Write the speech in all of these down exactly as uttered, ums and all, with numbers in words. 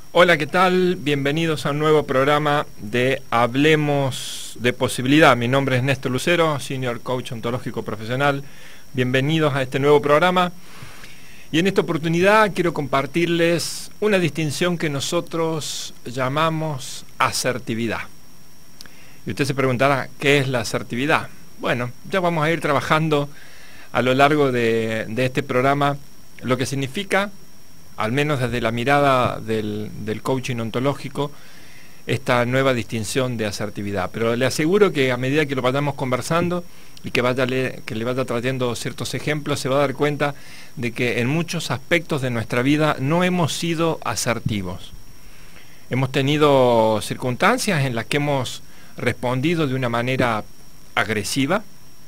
Hola, ¿qué tal? Bienvenidos a un nuevo programa de Hablemos de Posibilidad. Mi nombre es Néstor Lucero, Senior Coach Ontológico Profesional. Bienvenidos a este nuevo programa. Y en esta oportunidad quiero compartirles una distinción que nosotros llamamos asertividad. Y usted se preguntará, ¿qué es la asertividad? Bueno, ya vamos a ir trabajando a lo largo de, de este programa lo que significa, al menos desde la mirada del, del coaching ontológico, esta nueva distinción de asertividad. Pero le aseguro que a medida que lo vayamos conversando y que, vaya le, que le vaya trayendo ciertos ejemplos, se va a dar cuenta de que en muchos aspectos de nuestra vida no hemos sido asertivos. Hemos tenido circunstancias en las que hemos respondido de una manera agresiva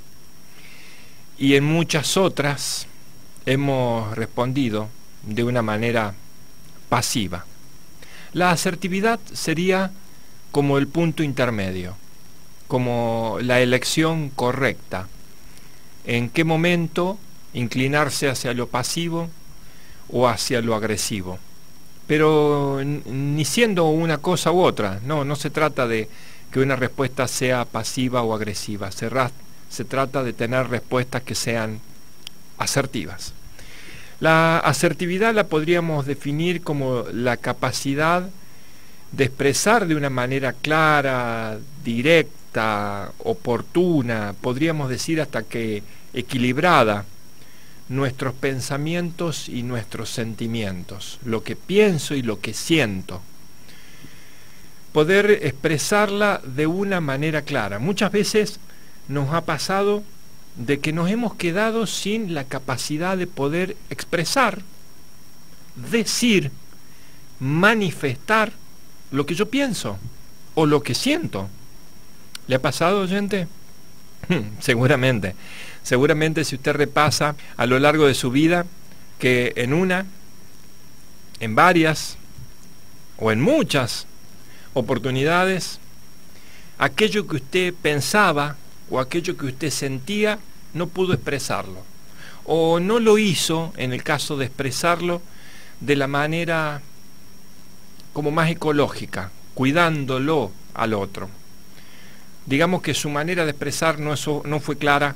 y en muchas otras hemos respondido de una manera pasiva. La asertividad sería como el punto intermedio, como la elección correcta. En qué momento inclinarse hacia lo pasivo o hacia lo agresivo. Pero ni siendo una cosa u otra, no, no se trata de que una respuesta sea pasiva o agresiva, se, se trata de tener respuestas que sean asertivas. La asertividad la podríamos definir como la capacidad de expresar de una manera clara, directa, oportuna, podríamos decir hasta que equilibrada, nuestros pensamientos y nuestros sentimientos, lo que pienso y lo que siento. Poder expresarla de una manera clara. Muchas veces nos ha pasado de que nos hemos quedado sin la capacidad de poder expresar, decir, manifestar lo que yo pienso o lo que siento. ¿Le ha pasado, oyente? Seguramente. Seguramente si usted repasa a lo largo de su vida que en una, en varias o en muchas oportunidades, aquello que usted pensaba o aquello que usted sentía, no pudo expresarlo. O no lo hizo, en el caso de expresarlo, de la manera como más ecológica, cuidándolo al otro. Digamos que su manera de expresar no, eso, no fue clara,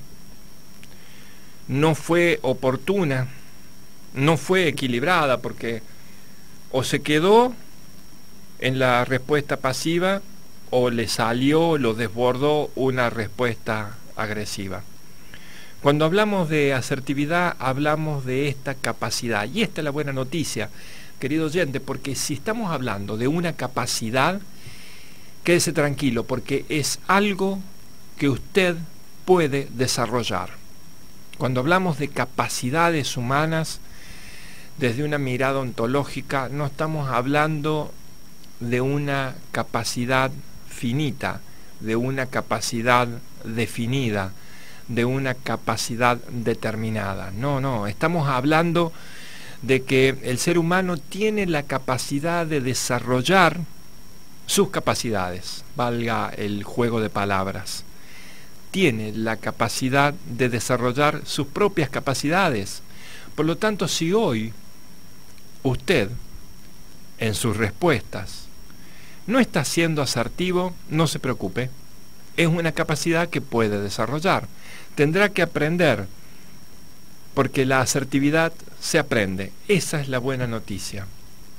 no fue oportuna, no fue equilibrada, porque o se quedó en la respuesta pasiva, o le salió, lo desbordó una respuesta agresiva. Cuando hablamos de asertividad, hablamos de esta capacidad. Y esta es la buena noticia, querido oyente, porque si estamos hablando de una capacidad, quédese tranquilo, porque es algo que usted puede desarrollar. Cuando hablamos de capacidades humanas, desde una mirada ontológica, no estamos hablando de una capacidad finita, de una capacidad definida, de una capacidad determinada. No, no, estamos hablando de que el ser humano tiene la capacidad de desarrollar sus capacidades, valga el juego de palabras. Tiene la capacidad de desarrollar sus propias capacidades. Por lo tanto, si hoy usted, en sus respuestas, no está siendo asertivo, no se preocupe. Es una capacidad que puede desarrollar. Tendrá que aprender, porque la asertividad se aprende. Esa es la buena noticia.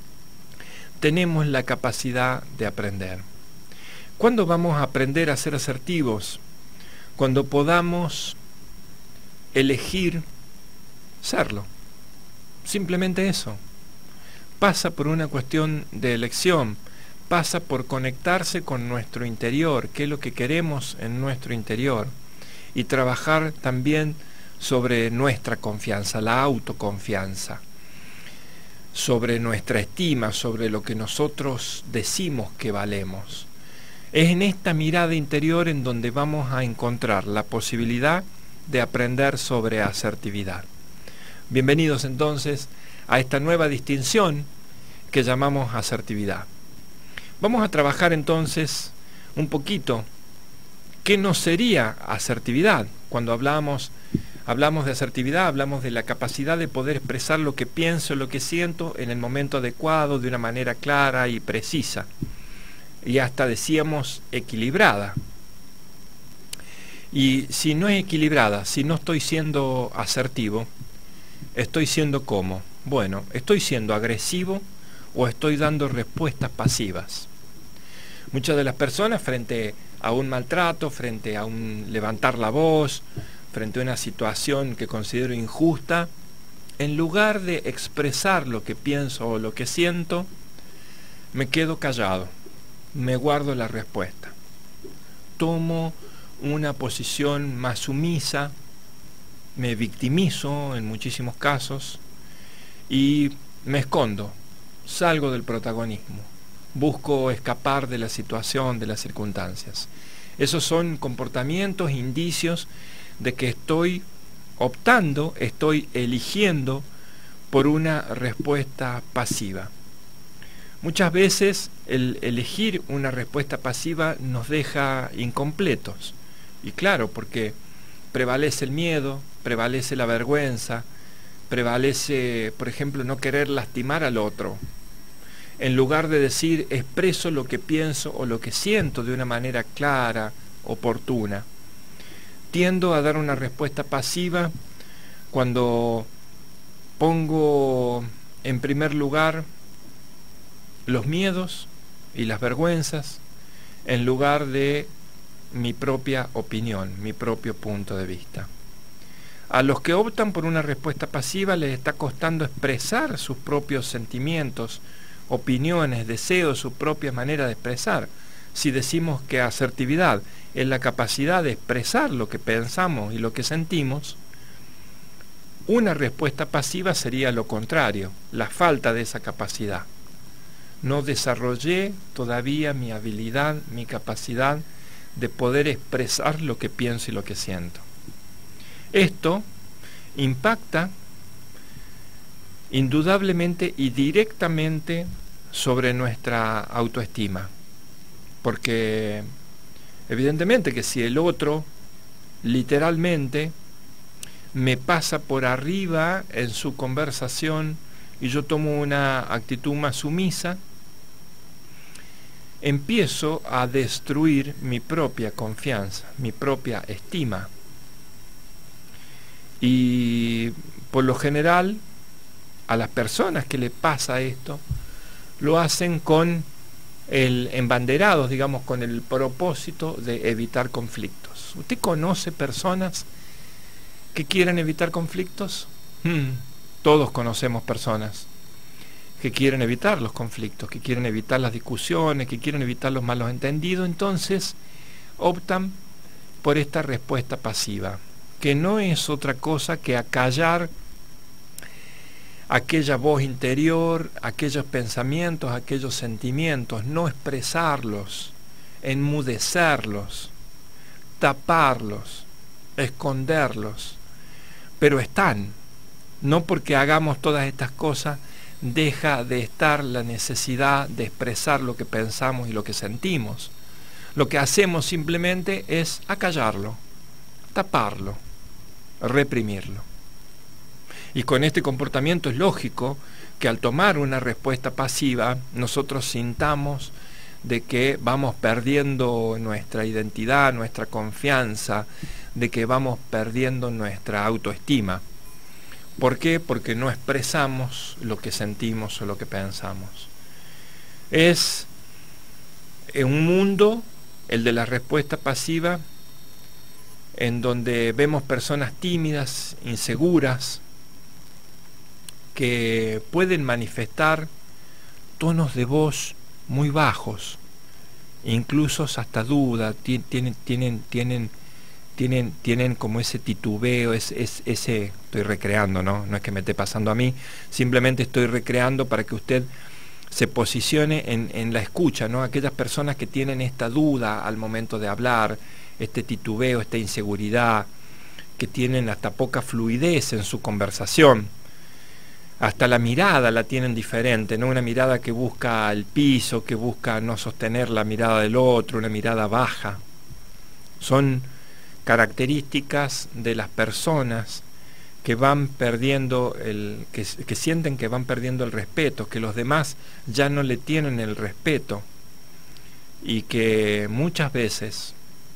Tenemos la capacidad de aprender. ¿Cuándo vamos a aprender a ser asertivos? Cuando podamos elegir serlo. Simplemente eso. Pasa por una cuestión de elección. Pasa por conectarse con nuestro interior, qué es lo que queremos en nuestro interior, y trabajar también sobre nuestra confianza, la autoconfianza, sobre nuestra estima, sobre lo que nosotros decimos que valemos. Es en esta mirada interior en donde vamos a encontrar la posibilidad de aprender sobre asertividad. Bienvenidos entonces a esta nueva distinción que llamamos asertividad. Vamos a trabajar entonces un poquito qué no sería asertividad cuando hablamos Hablamos de asertividad, hablamos de la capacidad de poder expresar lo que pienso, lo que siento en el momento adecuado, de una manera clara y precisa. Y hasta decíamos equilibrada. Y si no es equilibrada, si no estoy siendo asertivo, ¿estoy siendo cómo? Bueno, ¿estoy siendo agresivo o estoy dando respuestas pasivas? Muchas de las personas frente a un maltrato, frente a un levantar la voz, frente a una situación que considero injusta, en lugar de expresar lo que pienso o lo que siento, me quedo callado, me guardo la respuesta. Tomo una posición más sumisa, me victimizo en muchísimos casos y me escondo, salgo del protagonismo, busco escapar de la situación, de las circunstancias. Esos son comportamientos, indicios de que estoy optando, estoy eligiendo por una respuesta pasiva. Muchas veces el elegir una respuesta pasiva nos deja incompletos. Y claro, porque prevalece el miedo, prevalece la vergüenza, prevalece, por ejemplo, no querer lastimar al otro. En lugar de decir, expreso lo que pienso o lo que siento de una manera clara, oportuna. Tiendo a dar una respuesta pasiva cuando pongo en primer lugar los miedos y las vergüenzas en lugar de mi propia opinión, mi propio punto de vista. A los que optan por una respuesta pasiva les está costando expresar sus propios sentimientos, opiniones, deseos, su propia manera de expresar. Si decimos que asertividad es la capacidad de expresar lo que pensamos y lo que sentimos, una respuesta pasiva sería lo contrario, la falta de esa capacidad. No desarrollé todavía mi habilidad, mi capacidad de poder expresar lo que pienso y lo que siento. Esto impacta indudablemente y directamente sobre nuestra autoestima, porque evidentemente que si el otro literalmente me pasa por arriba en su conversación y yo tomo una actitud más sumisa, empiezo a destruir mi propia confianza, mi propia estima. Y por lo general, a las personas que les pasa esto, lo hacen con el embanderados, digamos, con el propósito de evitar conflictos. ¿Usted conoce personas que quieren evitar conflictos? Hmm, todos conocemos personas que quieren evitar los conflictos, que quieren evitar las discusiones, que quieren evitar los malos entendidos, entonces optan por esta respuesta pasiva, que no es otra cosa que acallar aquella voz interior, aquellos pensamientos, aquellos sentimientos, no expresarlos, enmudecerlos, taparlos, esconderlos, pero están. No porque hagamos todas estas cosas deja de estar la necesidad de expresar lo que pensamos y lo que sentimos. Lo que hacemos simplemente es acallarlo, taparlo, reprimirlo. Y con este comportamiento es lógico que al tomar una respuesta pasiva nosotros sintamos de que vamos perdiendo nuestra identidad, nuestra confianza, de que vamos perdiendo nuestra autoestima. ¿Por qué? Porque no expresamos lo que sentimos o lo que pensamos. Es un mundo, el de la respuesta pasiva, en donde vemos personas tímidas, inseguras, que pueden manifestar tonos de voz muy bajos, incluso hasta duda, tienen, tienen, tienen, tienen, tienen como ese titubeo, ese, ese, estoy recreando, ¿no? No es que me esté pasando a mí, simplemente estoy recreando para que usted se posicione en, en la escucha, ¿no? Aquellas personas que tienen esta duda al momento de hablar, este titubeo, esta inseguridad, que tienen hasta poca fluidez en su conversación. Hasta la mirada la tienen diferente, ¿no? Una mirada que busca el piso, que busca no sostener la mirada del otro, una mirada baja. Son características de las personas que van perdiendo el, que, que sienten que van perdiendo el respeto, que los demás ya no le tienen el respeto, y que muchas veces,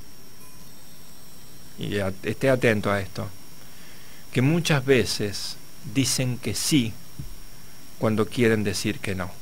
y a, esté atento a esto, que muchas veces dicen que sí cuando quieren decir que no,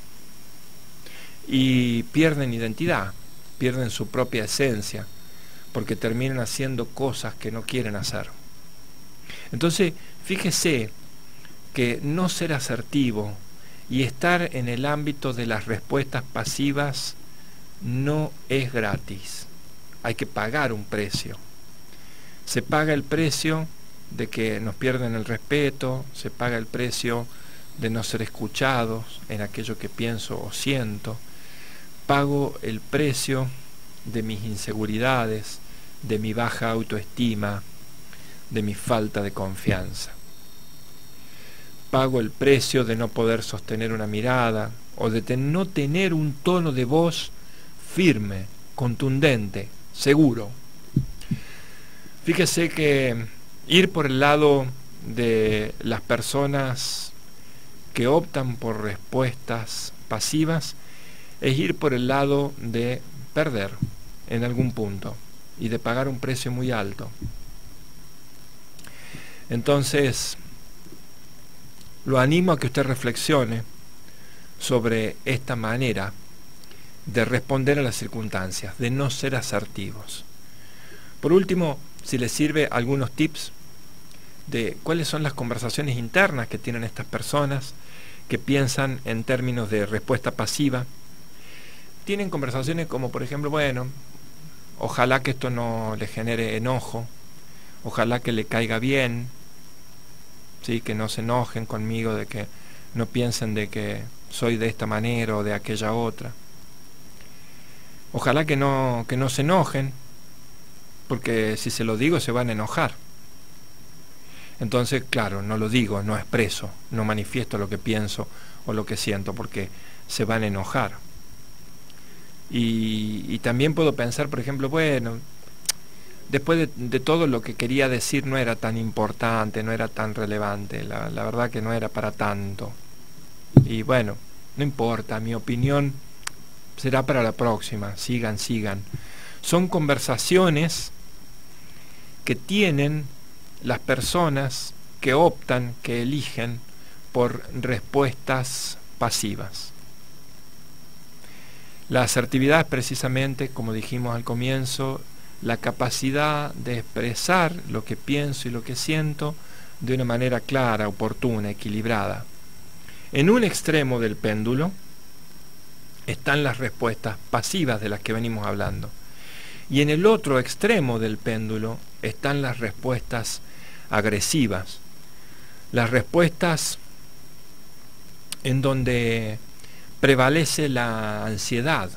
y pierden identidad, pierden su propia esencia, porque terminan haciendo cosas que no quieren hacer. Entonces, fíjese que no ser asertivo y estar en el ámbito de las respuestas pasivas no es gratis. Hay que pagar un precio. Se paga el precio de que nos pierden el respeto, se paga el precio de no ser escuchados en aquello que pienso o siento. Pago el precio de mis inseguridades, de mi baja autoestima, de mi falta de confianza. Pago el precio de no poder sostener una mirada o de te no tener un tono de voz firme, contundente, seguro. Fíjese que ir por el lado de las personas que optan por respuestas pasivas es ir por el lado de perder en algún punto y de pagar un precio muy alto. Entonces, lo animo a que usted reflexione sobre esta manera de responder a las circunstancias, de no ser asertivos. Por último, si les sirve, algunos tips de cuáles son las conversaciones internas que tienen estas personas que piensan en términos de respuesta pasiva. Tienen conversaciones como, por ejemplo, bueno, ojalá que esto no le genere enojo, ojalá que le caiga bien, ¿sí? Que no se enojen conmigo, de que no piensen de que soy de esta manera o de aquella otra. Ojalá que no, que no se enojen, porque si se lo digo se van a enojar. Entonces, claro, no lo digo, no expreso, no manifiesto lo que pienso o lo que siento, porque se van a enojar. Y, y también puedo pensar, por ejemplo, bueno, después de, de todo lo que quería decir no era tan importante, no era tan relevante, la, la verdad que no era para tanto. Y bueno, no importa, mi opinión será para la próxima, sigan, sigan. Son conversaciones que tienen las personas que optan, que eligen por respuestas pasivas. La asertividad es precisamente, como dijimos al comienzo, la capacidad de expresar lo que pienso y lo que siento de una manera clara, oportuna, equilibrada. En un extremo del péndulo están las respuestas pasivas de las que venimos hablando. Y en el otro extremo del péndulo están las respuestas agresivas. Las respuestas en donde prevalece la ansiedad.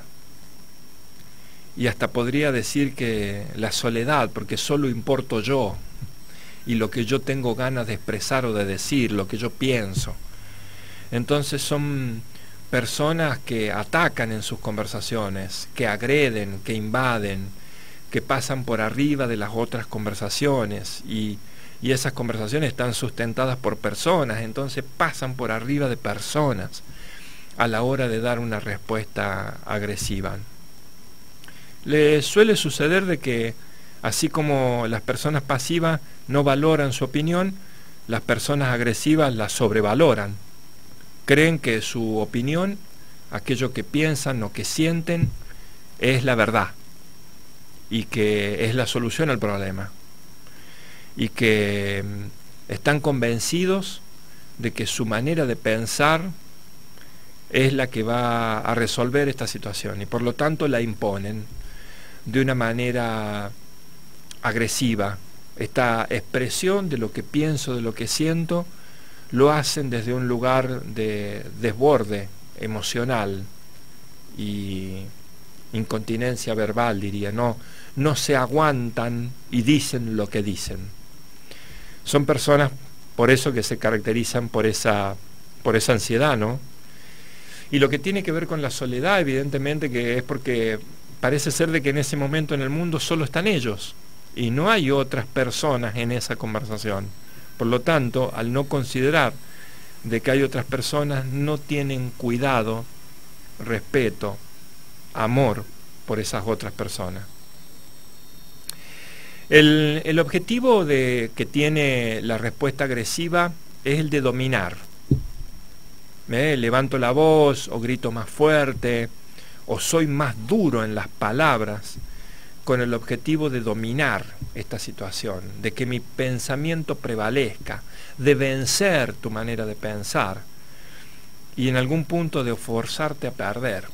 Y hasta podría decir que la soledad, porque solo importo yo y lo que yo tengo ganas de expresar o de decir, lo que yo pienso. Entonces son personas que atacan en sus conversaciones, que agreden, que invaden, que pasan por arriba de las otras conversaciones y, y esas conversaciones están sustentadas por personas, entonces pasan por arriba de personas a la hora de dar una respuesta agresiva. Le suele suceder de que, así como las personas pasivas no valoran su opinión, las personas agresivas la sobrevaloran. Creen que su opinión, aquello que piensan o que sienten, es la verdad y que es la solución al problema. Y que están convencidos de que su manera de pensar es la que va a resolver esta situación y por lo tanto la imponen de una manera agresiva. Esta expresión de lo que pienso, de lo que siento, lo hacen desde un lugar de desborde emocional y incontinencia verbal, diría. No, no se aguantan y dicen lo que dicen. Son personas, por eso, que se caracterizan por esa, por esa ansiedad, ¿no? Y lo que tiene que ver con la soledad, evidentemente, que es porque parece ser de que en ese momento en el mundo solo están ellos. y no hay otras personas en esa conversación. Por lo tanto, al no considerar de que hay otras personas, no tienen cuidado, respeto, amor por esas otras personas. El, el objetivo de, que tiene la respuesta agresiva es el de dominar. ¿Eh? Levanto la voz o grito más fuerte o soy más duro en las palabras con el objetivo de dominar esta situación, de que mi pensamiento prevalezca, de vencer tu manera de pensar y en algún punto de forzarte a perder.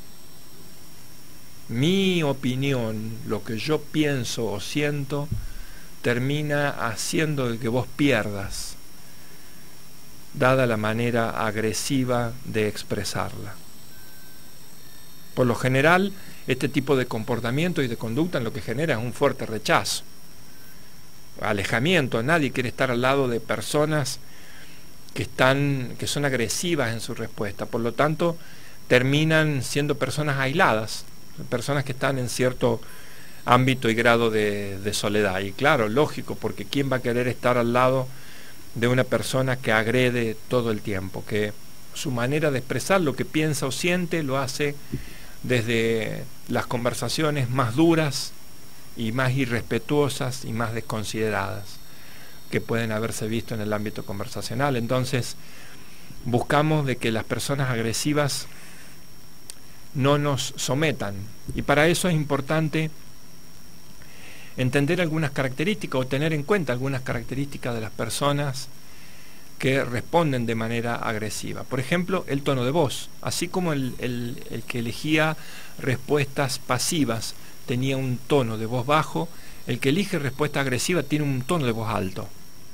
Mi opinión, lo que yo pienso o siento, termina haciendo de que vos pierdas, dada la manera agresiva de expresarla. Por lo general, este tipo de comportamiento y de conducta lo que genera es un fuerte rechazo, alejamiento. Nadie quiere estar al lado de personas que están, que son agresivas en su respuesta. Por lo tanto, terminan siendo personas aisladas, personas que están en cierto ámbito y grado de, de soledad. Y claro, lógico, porque ¿quién va a querer estar al lado de una persona que agrede todo el tiempo? Que su manera de expresar lo que piensa o siente lo hace desde las conversaciones más duras y más irrespetuosas y más desconsideradas que pueden haberse visto en el ámbito conversacional. Entonces, buscamos de que las personas agresivas no nos sometan, y para eso es importante entender algunas características o tener en cuenta algunas características de las personas que responden de manera agresiva. Por ejemplo, el tono de voz. Así como el, el, el que elegía respuestas pasivas tenía un tono de voz bajo, el que elige respuesta agresiva tiene un tono de voz alto.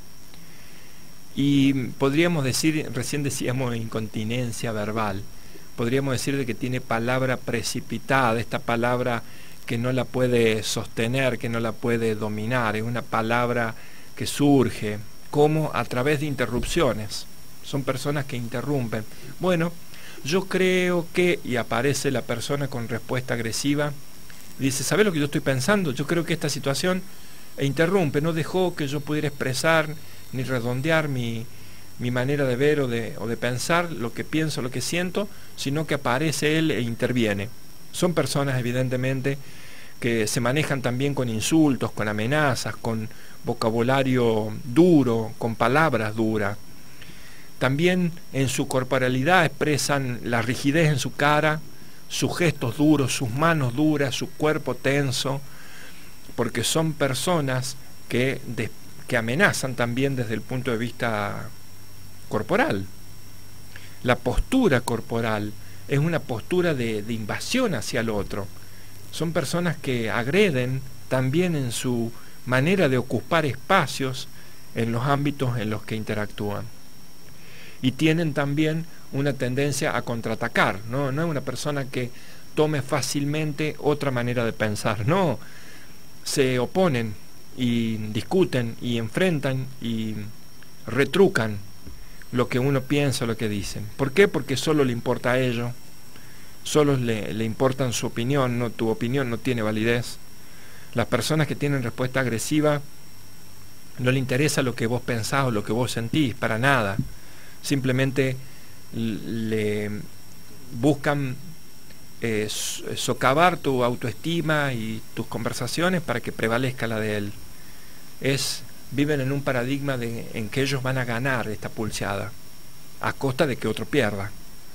Y podríamos decir, recién decíamos incontinencia verbal, podríamos decir de que tiene palabra precipitada, esta palabra que no la puede sostener, que no la puede dominar, es una palabra que surge como a través de interrupciones. Son personas que interrumpen. Bueno, yo creo que, y aparece la persona con respuesta agresiva, dice, ¿sabes lo que yo estoy pensando? Yo creo que esta situación, e interrumpe, no dejó que yo pudiera expresar ni redondear mi, mi manera de ver o de, o de pensar, lo que pienso, lo que siento, sino que aparece él e interviene. Son personas, evidentemente, que se manejan también con insultos, con amenazas, con vocabulario duro, con palabras duras. También en su corporalidad expresan la rigidez en su cara, sus gestos duros, sus manos duras, su cuerpo tenso, porque son personas que, de, que amenazan también desde el punto de vista corporal. La postura corporal es una postura de, de invasión hacia el otro. Son personas que agreden también en su manera de ocupar espacios en los ámbitos en los que interactúan. Y tienen también una tendencia a contraatacar, ¿no? No es una persona que tome fácilmente otra manera de pensar, no, se oponen y discuten y enfrentan y retrucan lo que uno piensa, lo que dicen. ¿Por qué? Porque solo le importa a ellos, solo le, le importan su opinión, no, tu opinión no tiene validez. Las personas que tienen respuesta agresiva no le interesa lo que vos pensás o lo que vos sentís, para nada. Simplemente le buscan eh, socavar tu autoestima y tus conversaciones para que prevalezca la de él. Es, viven en un paradigma de, en que ellos van a ganar esta pulseada a costa de que otro pierda.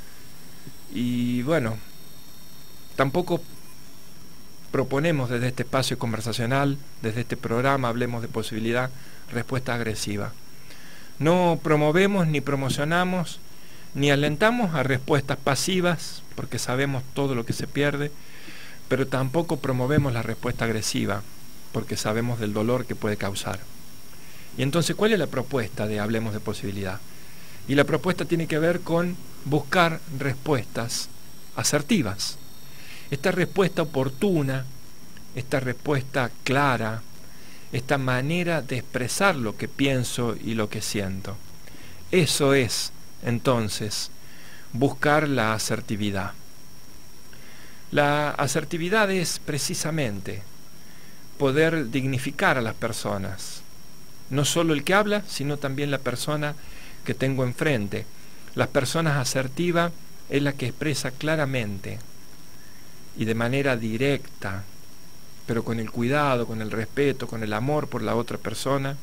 Y bueno, tampoco proponemos desde este espacio conversacional, desde este programa Hablemos de Posibilidad, respuesta agresiva. No promovemos ni promocionamos ni alentamos a respuestas pasivas, porque sabemos todo lo que se pierde, pero tampoco promovemos la respuesta agresiva, porque sabemos del dolor que puede causar. Y entonces, ¿cuál es la propuesta de Hablemos de Posibilidad? Y la propuesta tiene que ver con buscar respuestas asertivas. Esta respuesta oportuna, esta respuesta clara, esta manera de expresar lo que pienso y lo que siento. Eso es, entonces, buscar la asertividad. La asertividad es precisamente poder dignificar a las personas. No solo el que habla, sino también la persona que tengo enfrente. La persona asertiva es la que expresa claramente y de manera directa, pero con el cuidado, con el respeto, con el amor por la otra persona,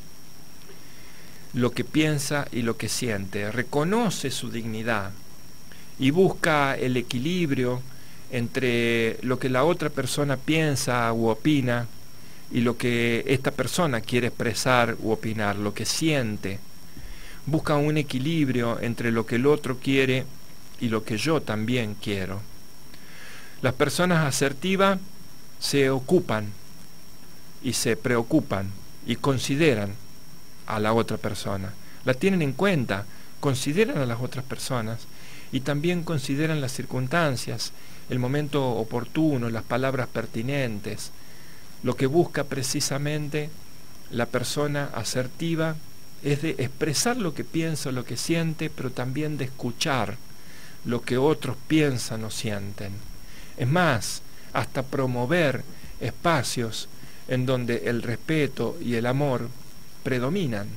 lo que piensa y lo que siente. Reconoce su dignidad y busca el equilibrio entre lo que la otra persona piensa u opina y lo que esta persona quiere expresar u opinar, lo que siente. Busca un equilibrio entre lo que el otro quiere y lo que yo también quiero. Las personas asertivas se ocupan y se preocupan y consideran a la otra persona. La tienen en cuenta, consideran a las otras personas y también consideran las circunstancias, el momento oportuno, las palabras pertinentes. Lo que busca precisamente la persona asertiva es de expresar lo que piensa, lo que siente, pero también de escuchar lo que otros piensan o sienten. Es más, hasta promover espacios en donde el respeto y el amor predominan,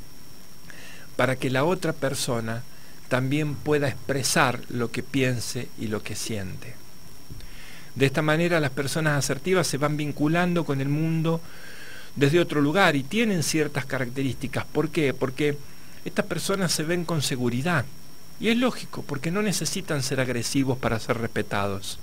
para que la otra persona también pueda expresar lo que piense y lo que siente. De esta manera las personas asertivas se van vinculando con el mundo desde otro lugar y tienen ciertas características. ¿Por qué? Porque estas personas se ven con seguridad. Y es lógico, porque no necesitan ser agresivos para ser respetados.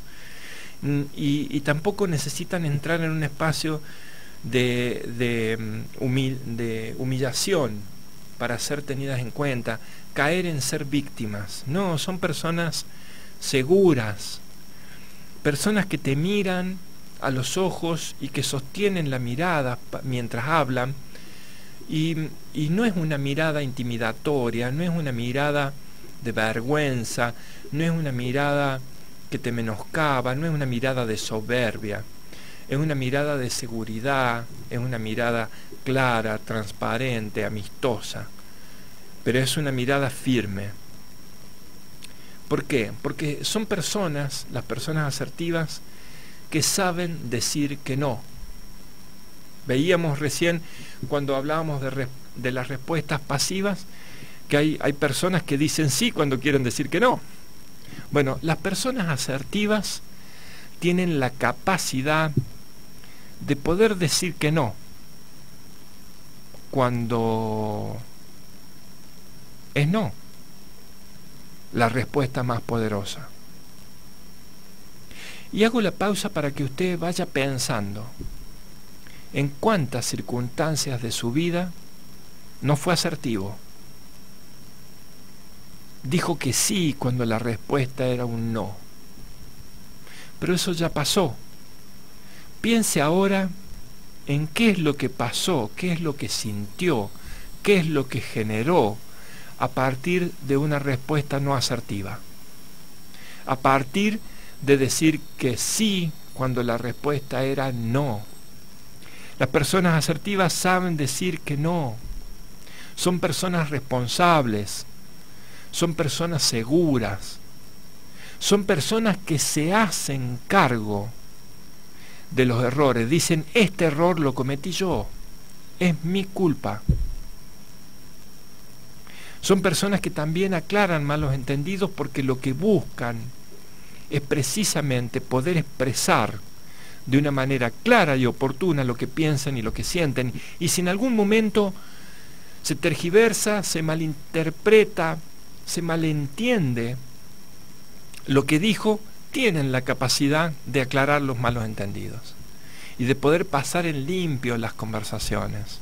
Y, y tampoco necesitan entrar en un espacio de, de, humil, de humillación para ser tenidas en cuenta, caer en ser víctimas. No, son personas seguras, personas que te miran a los ojos y que sostienen la mirada mientras hablan, y, y no es una mirada intimidatoria, no es una mirada de vergüenza, no es una mirada que te menoscaba, no es una mirada de soberbia, es una mirada de seguridad, es una mirada clara, transparente, amistosa, pero es una mirada firme. ¿Por qué? Porque son personas, las personas asertivas, que saben decir que no. Veíamos recién, cuando hablábamos de, de las respuestas pasivas, que hay, hay personas que dicen sí cuando quieren decir que no. Bueno, las personas asertivas tienen la capacidad de poder decir que no cuando es no, la respuesta más poderosa. Y hago la pausa para que usted vaya pensando en cuántas circunstancias de su vida no fue asertivo. Dijo que sí cuando la respuesta era un no. Pero eso ya pasó. Piense ahora en qué es lo que pasó, qué es lo que sintió, qué es lo que generó a partir de una respuesta no asertiva. A partir de decir que sí cuando la respuesta era no. Las personas asertivas saben decir que no. Son personas responsables. Son personas seguras. Son personas que se hacen cargo de los errores. Dicen, este error lo cometí yo. Es mi culpa. Son personas que también aclaran malos entendidos porque lo que buscan es precisamente poder expresar de una manera clara y oportuna lo que piensan y lo que sienten. Y si en algún momento se tergiversa, se malinterpreta, se malentiende lo que dijo, tienen la capacidad de aclarar los malos entendidos y de poder pasar en limpio las conversaciones.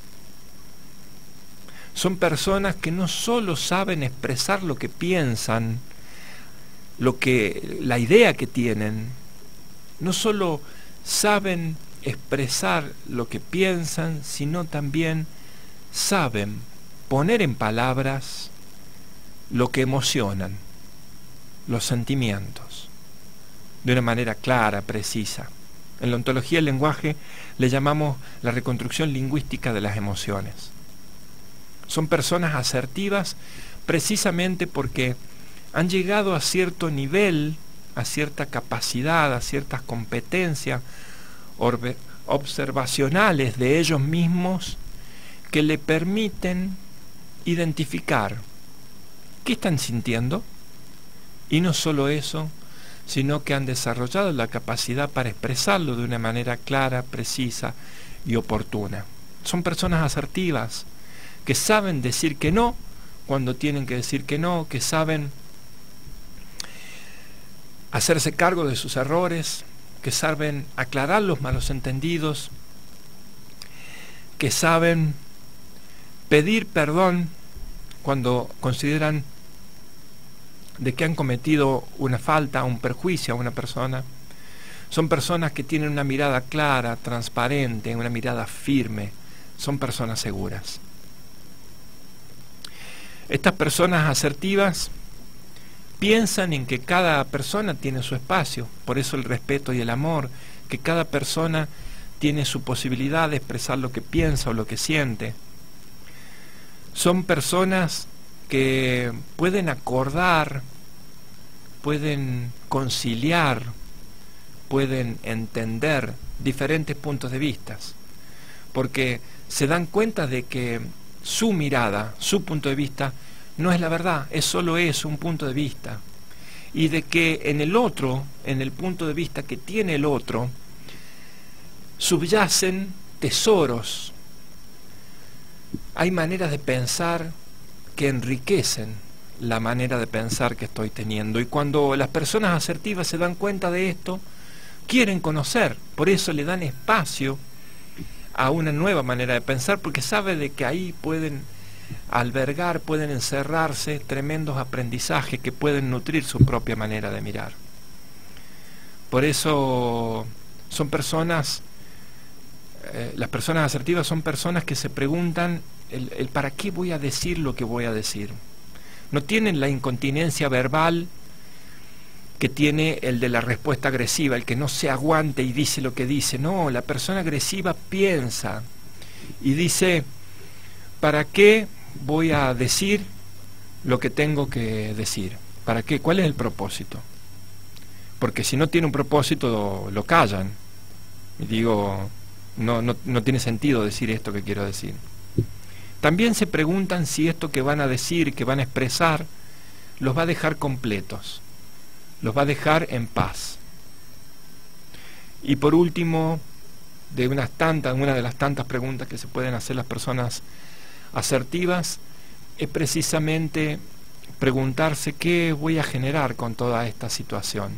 Son personas que no solo saben expresar lo que piensan, lo que, la idea que tienen, no solo saben expresar lo que piensan, sino también saben poner en palabras lo que emocionan, los sentimientos, de una manera clara, precisa. En la ontología del lenguaje le llamamos la reconstrucción lingüística de las emociones. Son personas asertivas precisamente porque han llegado a cierto nivel, a cierta capacidad, a ciertas competencias observacionales de ellos mismos que le permiten identificar qué están sintiendo, y no solo eso, sino que han desarrollado la capacidad para expresarlo de una manera clara, precisa y oportuna. Son personas asertivas, que saben decir que no cuando tienen que decir que no, que saben hacerse cargo de sus errores, que saben aclarar los malos entendidos, que saben pedir perdón cuando consideran de que han cometido una falta, un perjuicio a una persona. Son personas que tienen una mirada clara, transparente, una mirada firme. Son personas seguras. Estas personas asertivas piensan en que cada persona tiene su espacio, por eso el respeto y el amor, que cada persona tiene su posibilidad de expresar lo que piensa o lo que siente. Son personas que pueden acordar, pueden conciliar, pueden entender diferentes puntos de vista, porque se dan cuenta de que su mirada, su punto de vista, no es la verdad, es solo es un punto de vista, y de que en el otro, en el punto de vista que tiene el otro, subyacen tesoros. Hay maneras de pensar que enriquecen la manera de pensar que estoy teniendo, y cuando las personas asertivas se dan cuenta de esto, quieren conocer, por eso le dan espacio a una nueva manera de pensar, porque sabe de que ahí pueden albergar, pueden encerrarse tremendos aprendizajes que pueden nutrir su propia manera de mirar. Por eso son personas, eh, las personas asertivas son personas que se preguntan el, el para qué voy a decir lo que voy a decir. No tienen la incontinencia verbal que tiene el de la respuesta agresiva, el que no se aguante y dice lo que dice. No, la persona agresiva piensa y dice, ¿para qué voy a decir lo que tengo que decir? ¿Para qué? ¿Cuál es el propósito? Porque si no tiene un propósito, lo, lo callan. Y digo, no, no, no tiene sentido decir esto que quiero decir. También se preguntan si esto que van a decir, que van a expresar, los va a dejar completos, los va a dejar en paz. Y por último, de unas tantas, una de las tantas preguntas que se pueden hacer las personas asertivas, es precisamente preguntarse qué voy a generar con toda esta situación.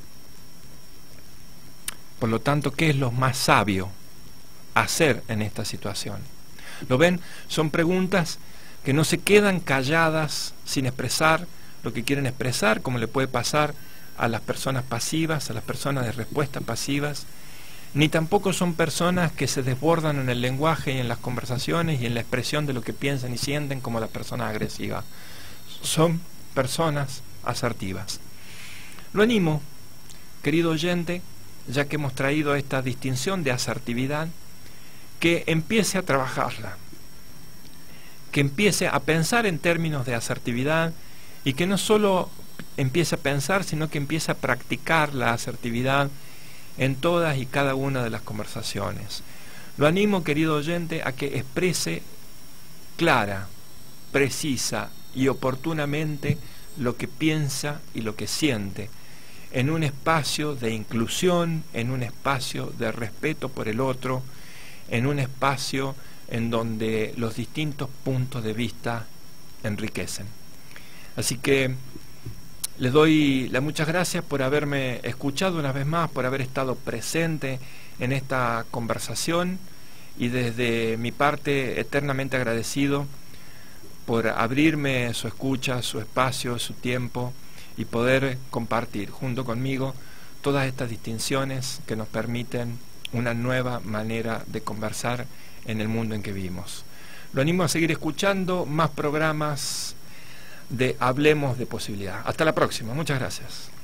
Por lo tanto, ¿qué es lo más sabio hacer en esta situación? ¿Lo ven? Son preguntas que no se quedan calladas sin expresar lo que quieren expresar, como le puede pasar a las personas pasivas, a las personas de respuestas pasivas, ni tampoco son personas que se desbordan en el lenguaje y en las conversaciones y en la expresión de lo que piensan y sienten como las personas agresivas. Son personas asertivas. Lo animo, querido oyente, ya que hemos traído esta distinción de asertividad, que empiece a trabajarla, que empiece a pensar en términos de asertividad y que no solo empiece a pensar, sino que empiece a practicar la asertividad en todas y cada una de las conversaciones. Lo animo, querido oyente, a que exprese clara, precisa y oportunamente lo que piensa y lo que siente, en un espacio de inclusión, en un espacio de respeto por el otro, en un espacio en donde los distintos puntos de vista enriquecen. Así que les doy las muchas gracias por haberme escuchado una vez más, por haber estado presente en esta conversación, y desde mi parte eternamente agradecido por abrirme su escucha, su espacio, su tiempo, y poder compartir junto conmigo todas estas distinciones que nos permiten una nueva manera de conversar en el mundo en que vivimos. Lo animo a seguir escuchando más programas de Hablemos de Posibilidad. Hasta la próxima. Muchas gracias.